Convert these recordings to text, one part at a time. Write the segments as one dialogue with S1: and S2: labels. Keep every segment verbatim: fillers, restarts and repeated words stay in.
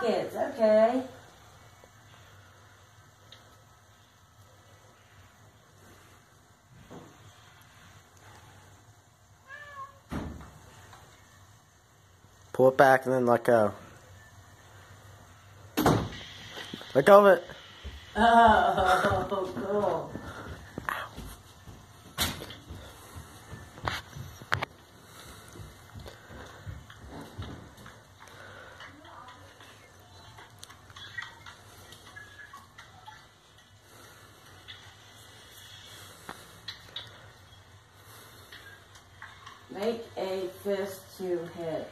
S1: rockets. Okay.
S2: Pull it back and then let go. Let go of it.
S1: Oh, cool. Make a fist to hit.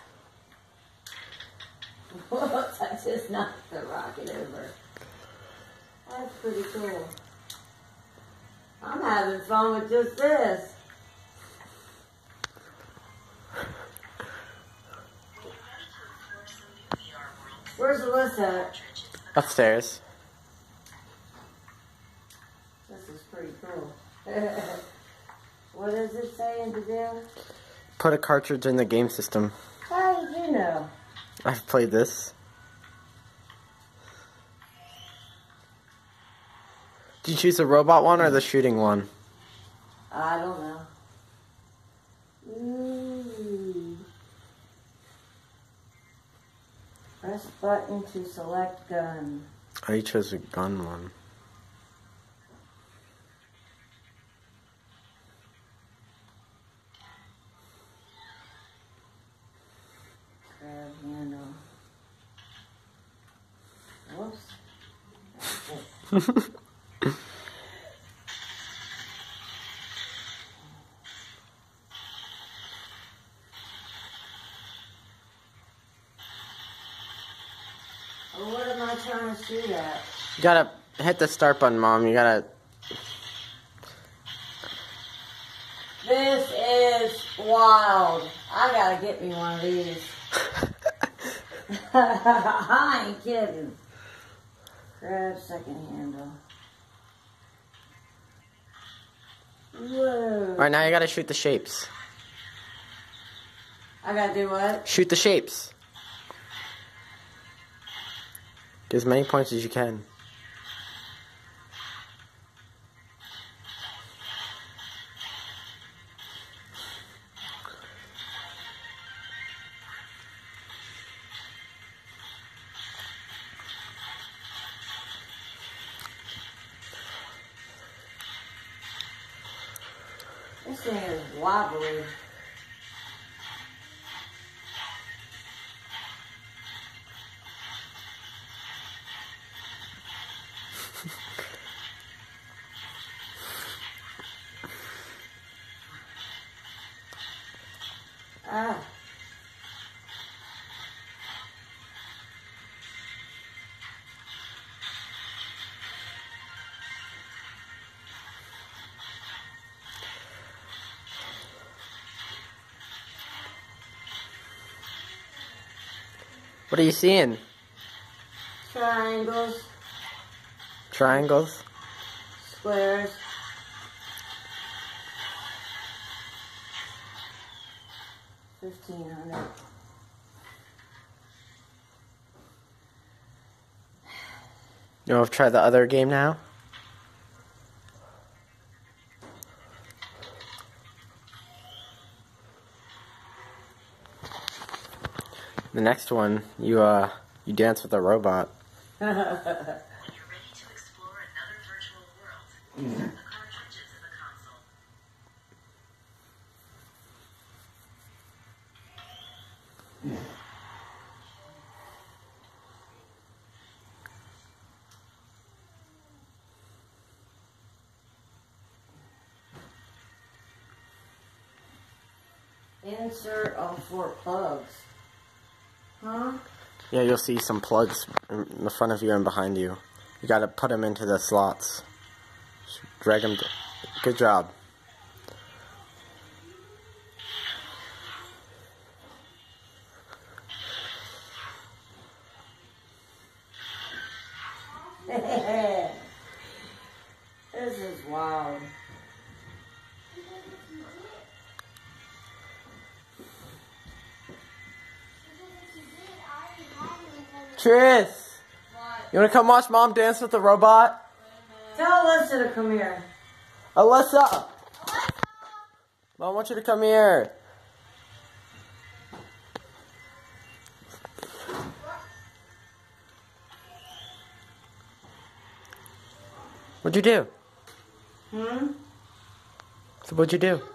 S1: Whoops, I just knocked the rocket over. That's pretty cool. I'm having fun with just this. Where's Alyssa?
S2: Upstairs.
S1: This is pretty cool. What is it saying to do?
S2: Put a cartridge in the game system.
S1: How did you know?
S2: I've played this. Did you choose the robot one or the shooting one?
S1: I don't know. Ooh. Press button to select gun.
S2: I chose a gun one.
S1: Grab handle. Whoops. Well, what am I trying to shoot at?
S2: You gotta hit the start button, Mom. You gotta...
S1: This is wild. I gotta get me one of these. I ain't kidding. Grab second handle. Whoa.
S2: Alright, now you gotta shoot the shapes.
S1: I gotta do what?
S2: Shoot the shapes. Get as many points as you can.
S1: This thing is wobbly. Ah.
S2: What are you seeing?
S1: Triangles,
S2: Triangles?
S1: squares. Fifteen hundred.
S2: You want to try the other game now? The next one, you uh, you dance with a robot.
S3: When you're ready to explore another virtual world, insert the cartridge into the console.
S1: Insert all four plugs. Huh?
S2: Yeah, you'll see some plugs in the front of you and behind you. You gotta put them into the slots. Just drag them. Good job.
S1: This is wild.
S2: Tris, you wanna come watch Mom dance with the robot?
S1: Tell Alyssa to come here.
S2: Alyssa! Mom wants you to come here. What'd you do?
S1: Hmm?
S2: So what'd you do?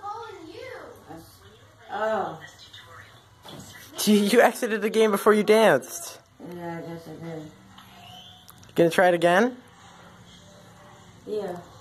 S1: Oh.
S2: You, you exited the game before you danced.
S1: Yeah, I guess I did.
S2: You gonna try it again?
S1: Yeah.